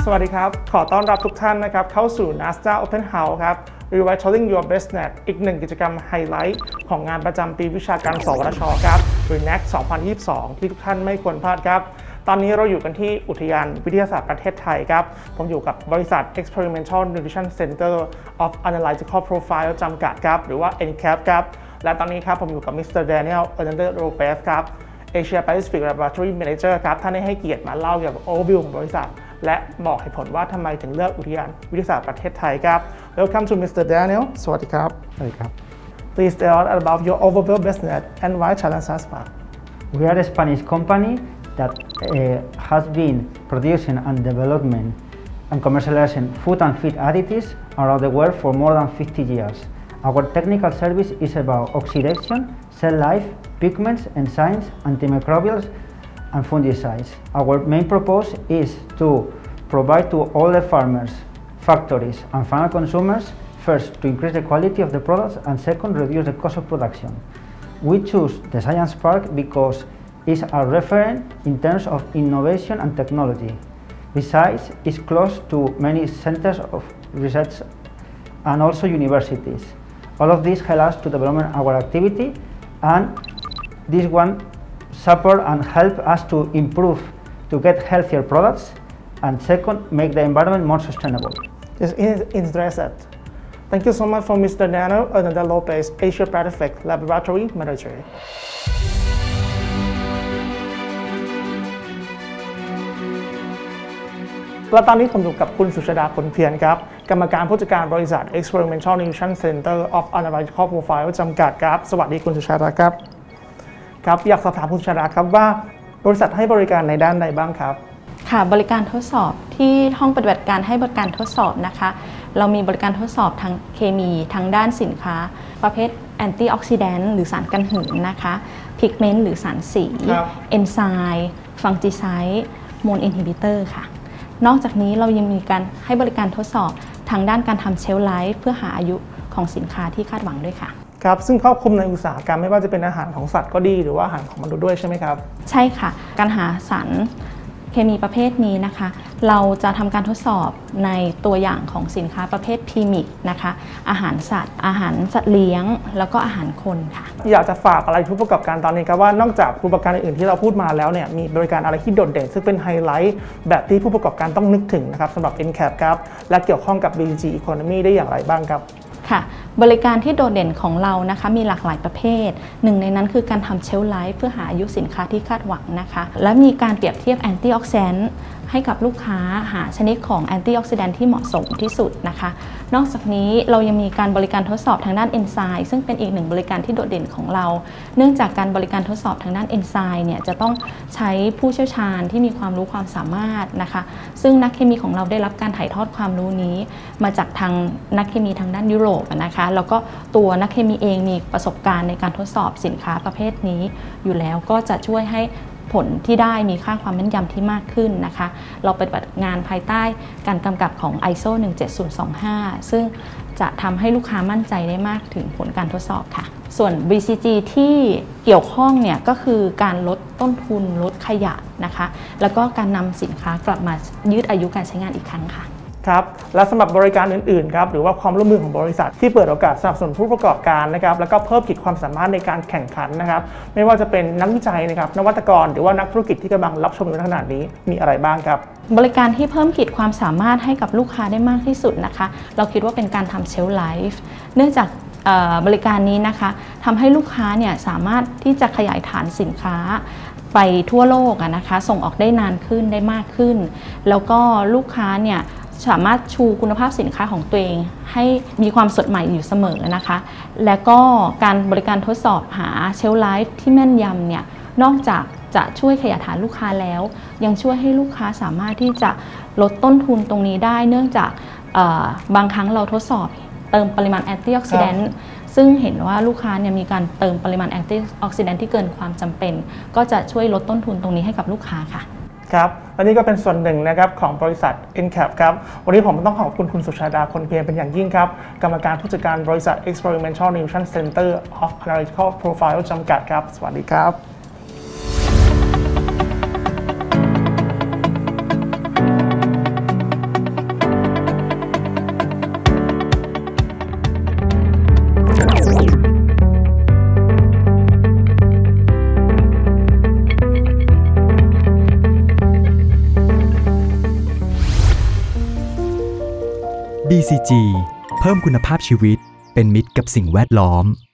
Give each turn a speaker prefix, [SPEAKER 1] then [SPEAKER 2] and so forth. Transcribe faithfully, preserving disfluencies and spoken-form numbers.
[SPEAKER 1] สวัสดีครับขอต้อนรับทุกท่านนะครับเข้าสู่ Nasdaq Open House ครับ Revitalizing Your Business อีกหนึ่งกิจกรรมไฮไลท์ของงานประจำปีวิชาการสวทช.ครับหรือ เน็กซ์ สองพันยี่สิบสอง ที่ทุกท่านไม่ควรพลาดครับตอนนี้เราอยู่กันที่อุทยานวิทยาศาสตร์ประเทศไทยครับผมอยู่กับบริษัท Experimental Nutrition Center of Analytical Profile จำกัดครับหรือว่า เอ็น แคป ครับและตอนนี้ครับผมอยู่กับมิสเตอร์ Daniel Hernandez Lopez ครับ Asia Pacific Laboratory Manager ครับท่านได้ให้เกียรติมาเล่าเกี่ยวกับ overview ของบริษัทและบอกเหตุผลว่าทำไมถึงเลือกอุทยานวิทยาศาสตร์ประเทศไทยครับ Welcome to มิสเตอร์ Daniel สวัสดีครับ
[SPEAKER 2] สวัสดีครับ
[SPEAKER 1] Please tell us about your overview business and why Challenge Saspa.
[SPEAKER 2] We are a Spanish company that uh, has been producing and developing and commercializing food and feed additives around the world for more than fifty years. Our technical service is about oxidation, cell life, pigments, enzymes, antimicrobials, and fungicides. Our main purpose is to provide to all the farmers, factories, and final consumers, first, to increase the quality of the products, and second, reduce the cost of production. We choose the Science Park because it's a referent in terms of innovation and technology. Besides, it's close to many centers of research and also universities. All of this help us to develop our activity, and this one support and help us to improve, to get healthier products, and second, make the environment more sustainable.
[SPEAKER 1] It's interesting. Thank you so much for Mister Daniel Hernandez Lopez, Asia Pacific Laboratory Manager. และตอนนี้ผมอยู่กับคุณสุชาดาผลเพียรครับกรรมการผู้จัดการบริษัท Experimental Nutrition Center of Analytical Profile จำกัดครับสวัสดีคุณสุชาดาครับครับอยากสอบถามคุณสุชาดาครับว่าบริษัทให้บริการในด้านใดบ้างครับ
[SPEAKER 3] ค่ะบริการทดสอบที่ห้องปฏิบัติการให้บริการทดสอบนะคะเรามีบริการทดสอบทางเคมีทางด้านสินค้าประเภทแอนตี้ออกซิแดนต์หรือสารกันหืนนะคะพิกเมนต์หรือสารสีเอนไซม์ฟังจิไซด์โมนอินฮิบิเตอร์ค่ะนอกจากนี้เรายังมีการให้บริการทดสอบทางด้านการทำเชลฟ์ไลฟ์เพื่อหาอายุของสินค้าที่คาดหวังด้วยค่ะ
[SPEAKER 1] ครับซึ่งครอบคลุมในอุตสาหกรรมไม่ว่าจะเป็นอาหารของสัตว์ก็ดีหรือว่าอาหารของมนุษย์ด้วยใช่ไหมครับ
[SPEAKER 3] ใช่ค่ะการหาสารเคมีประเภทนี้นะคะเราจะทำการทดสอบในตัวอย่างของสินค้าประเภทพรีมิกนะคะอาหารสัตว์อาหารสัตว์เลี้ยงแล้วก็อาหารคนค่ะ
[SPEAKER 1] อยากจะฝากอะไรผู้ประกอบการตอนนี้ครับว่านอกจากผู้ประกอบการอื่นที่เราพูดมาแล้วเนี่ยมีบริการอะไรที่โดดเด่นซึ่งเป็นไฮไลท์แบบที่ผู้ประกอบการต้องนึกถึงนะครับสำหรับ เอ็น แคป ครับและเกี่ยวข้องกับ บี ซี จี Economy ได้อย่างไรบ้างครับ
[SPEAKER 3] ค่ะบริการที่โดดเด่นของเรานะคะมีหลากหลายประเภทหนึ่งในนั้นคือการทำเชลฟ์ไลฟ์เพื่อหาอายุสินค้าที่คาดหวังนะคะและมีการเปรียบเทียบแอนตี้ออกซิแดนต์ให้กับลูกค้าหาชนิดของแอนตี้ออกซิแดนต์ที่เหมาะสมที่สุดนะคะนอกจากนี้เรายังมีการบริการทดสอบทางด้านเอนไซม์ซึ่งเป็นอีกหนึ่งบริการที่โดดเด่นของเราเนื่องจากการบริการทดสอบทางด้านเอนไซม์เนี่ยจะต้องใช้ผู้เชี่ยวชาญที่มีความรู้ความสามารถนะคะซึ่งนักเคมีของเราได้รับการถ่ายทอดความรู้นี้มาจากทางนักเคมีทางด้านยุโรปนะคะแล้วก็ตัวนักเคมีเองมีประสบการณ์ในการทดสอบสินค้าประเภทนี้อยู่แล้วก็จะช่วยให้ผลที่ได้มีค่าความแม่นยำที่มากขึ้นนะคะเราปฏิบัติงานภายใต้การกำกับของ ไอ เอส โอ หนึ่งเจ็ดศูนย์สองห้า ซึ่งจะทำให้ลูกค้ามั่นใจได้มากถึงผลการทดสอบค่ะส่วน บี ซี จี ที่เกี่ยวข้องเนี่ยก็คือการลดต้นทุนลดขยะนะคะแล้วก็การนำสินค้ากลับมายืดอายุการใช้งานอีกครั้งค่ะ
[SPEAKER 1] ครับและสำหรับบริการอื่นๆครับหรือว่าความร่วมมือของบริษัทที่เปิดโอกาสสนับสนุนผู้ประกอบการนะครับแล้วก็เพิ่มขีดความสามารถในการแข่งขันนะครับไม่ว่าจะเป็นนักวิจัยนะครับนวัตกรหรือว่านักธุรกิจที่กำลังรับชมอยู่ในขณะนี้มีอะไรบ้างครับ
[SPEAKER 3] บริการที่เพิ่มขีดความสามารถให้กับลูกค้าได้มากที่สุดนะคะเราคิดว่าเป็นการทำเชลฟ์ไลฟ์เนื่องจากบริการนี้นะคะทำให้ลูกค้าเนี่ยสามารถที่จะขยายฐานสินค้าไปทั่วโลกนะคะส่งออกได้นานขึ้นได้มากขึ้นแล้วก็ลูกค้าเนี่ยสามารถชูคุณภาพสินค้าของตัวเองให้มีความสดใหม่อยู่เสมอนะคะและก็การบริการทดสอบหาเชลฟ์ไลฟ์ที่แม่นยำเนี่ยนอกจากจะช่วยขยายฐานลูกค้าแล้วยังช่วยให้ลูกค้าสามารถที่จะลดต้นทุนตรงนี้ได้เนื่องจากบางครั้งเราทดสอบเติมปริมาณแอนตี้ออกซิแดนต์ซึ่งเห็นว่าลูกค้าเนี่ยมีการเติมปริมาณแอนตี้ออกซิแดนต์ที่เกินความจำเป็นก็จะช่วยลดต้นทุนตรงนี้ให้กับลูกค้าค่ะ
[SPEAKER 1] ครับและนี่ก็เป็นส่วนหนึ่งนะครับของบริษัท เอ็น แคป ครับวันนี้ผมต้องขอบคุณคุณสุชาดาคนเพียรเป็นอย่างยิ่งครับกรรมการผู้จัดการบริษัท Experimental Nutrition Center of Analytical Profile จำกัดครับสวัสดีครับ
[SPEAKER 4] บี ซี จี เพิ่มคุณภาพชีวิตเป็นมิตรกับสิ่งแวดล้อม